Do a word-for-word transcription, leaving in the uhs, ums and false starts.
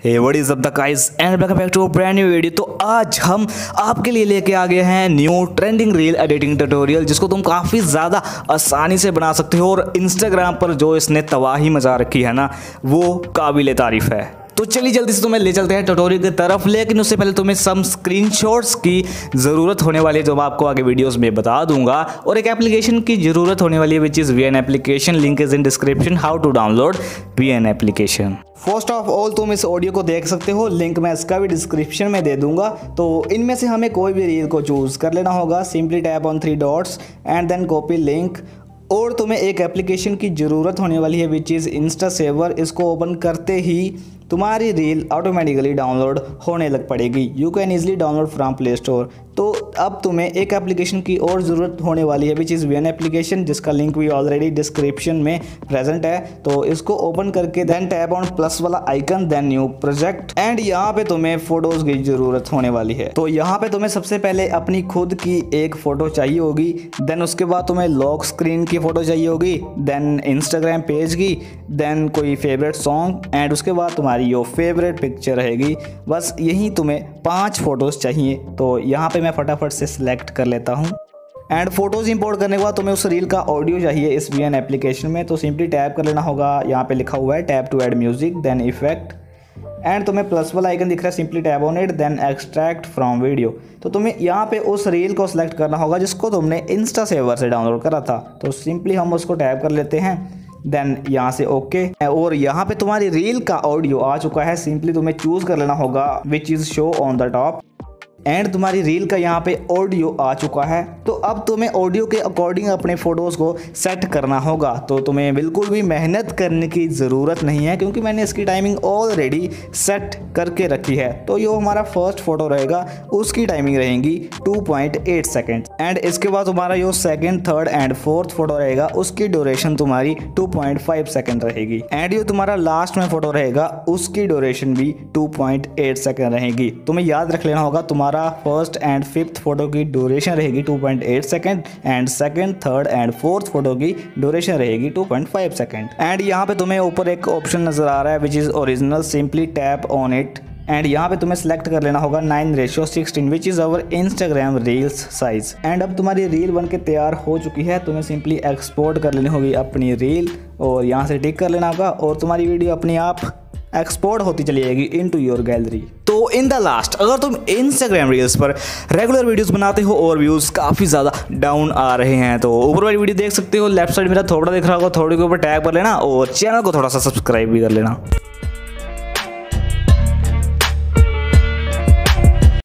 Hey what is up the guys and welcome back to a brand new video. तो आज हम आपके लिए लेके आ गए हैं new trending reel editing tutorial, जिसको तुम काफ़ी ज़्यादा आसानी से बना सकते हो और इंस्टाग्राम पर जो इसने तबाही मचा रखी है ना, वो काबिल तारीफ़ है। तो चलिए जल्दी से तुम्हें ले चलते हैं ट्यूटोरियल की तरफ, लेकिन उससे पहले तुम्हें सम स्क्रीनशॉट्स की ज़रूरत होने वाली है जो मैं आपको आगे वीडियोस में बता दूंगा, और एक एप्लीकेशन की ज़रूरत होने वाली है which is V N application. Link is in description how to download V N application. First of all तुम इस ऑडियो को देख सकते हो, लिंक मैं इसका भी डिस्क्रिप्शन में दे दूंगा। तो इनमें से हमें कोई भी रील को चूज़ कर लेना होगा। Simply tap on three dots and then copy link, और तुम्हें एक एप्लीकेशन की ज़रूरत होने वाली है विच इज़ इंस्टा सेवर। इसको ओपन करते ही तुम्हारी रील ऑटोमेटिकली डाउनलोड होने लग पड़ेगी। You can easily download from play store. तो अब तुम्हें एक एप्लीकेशन की और ज़रूरत होने वाली है which is V N application, जिसका लिंक भी ऑलरेडी डिस्क्रिप्शन में प्रेजेंट है। तो इसको ओपन करके देन टैप ऑन प्लस वाला icon, then new project, and यहाँ पे तुम्हें फोटोज़ की ज़रूरत होने वाली है। तो यहाँ पे तुम्हें सबसे पहले अपनी खुद की एक फ़ोटो चाहिए होगी, देन उसके बाद तुम्हें लॉक स्क्रीन की फ़ोटो चाहिए होगी, देन इंस्टाग्राम पेज की, देन कोई फेवरेट सॉन्ग, एंड उसके बाद तुम्हारी योर फेवरेट पिक्चर रहेगी। बस यही तुम्हें पांच फोटोज़ चाहिए। तो यहाँ पे मैं फटाफट से सिलेक्ट कर लेता हूँ। एंड फोटोज़ इंपोर्ट करने के बाद तुम्हें उस रील का ऑडियो चाहिए इस वी एन एप्लीकेशन में। तो सिंपली टैप कर लेना होगा, यहाँ पे लिखा हुआ है tap to add music, then effect, and तुम्हें प्लस वाला आइकन दिख रहा है, simply tap on it, then extract from video. तो तुम्हें यहाँ पे उस रील को सिलेक्ट करना होगा जिसको तुमने इंस्टा सेवर से डाउनलोड करा था। तो सिंपली हम उसको टैप कर लेते हैं, देन यहाँ से ओके, और यहाँ पे तुम्हारी रील का ऑडियो आ चुका है। सिंपली तुम्हें चूज कर लेना होगा which is show on the top, and तुम्हारी रील का यहाँ पे ऑडियो आ चुका है। तो अब तुम्हें ऑडियो के अकॉर्डिंग अपने फ़ोटोज़ को सेट करना होगा। तो तुम्हें बिल्कुल भी मेहनत करने की ज़रूरत नहीं है, क्योंकि मैंने इसकी टाइमिंग ऑलरेडी सेट करके रखी है। तो ये हमारा फर्स्ट फोटो रहेगा, उसकी टाइमिंग रहेगी two point eight second, and इसके बाद तुम्हारा जो second, third and fourth photo रहेगा उसकी ड्यूरेशन तुम्हारी टू पॉइंट फाइव सेकेंड रहेगी, एंड जो तुम्हारा लास्ट में फोटो रहेगा उसकी ड्यूरेशन भी टू पॉइंट एट सेकेंड रहेगी। तुम्हें याद रख लेना होगा तुम्हारा फर्स्ट एंड फिफ्थ फोटो की ड्यूरेशन रहेगी two point eight second, and second, third and fourth photo की ड्यूरेशन रहेगी two point five second. And यहाँ पे तुम्हें ऊपर एक ऑप्शन नजर आ रहा है which is original, simply tap on it, and यहाँ पे तुम्हें सेलेक्ट कर लेना होगा nine ratio sixteen which is our Instagram reels size. And अब तुम्हारी रील बन के तैयार हो चुकी है। तुम्हें सिंपली एक्सपोर्ट कर लेनी होगी अपनी रील, और यहाँ से टिक कर लेना होगा, और तुम्हारी वीडियो अपने आप एक्सपोर्ट होती चली जाएगी इनटू योर गैलरी। तो इन द लास्ट, अगर तुम इंस्टाग्राम रील्स पर रेगुलर वीडियोस बनाते हो और व्यूज़ काफ़ी ज़्यादा डाउन आ रहे हैं, तो ऊपर वाली वीडियो देख सकते हो, लेफ्ट साइड मेरा थोड़ा दिख रहा होगा, थोड़े के ऊपर टैप कर लेना और चैनल को थोड़ा सा सब्सक्राइब भी कर लेना।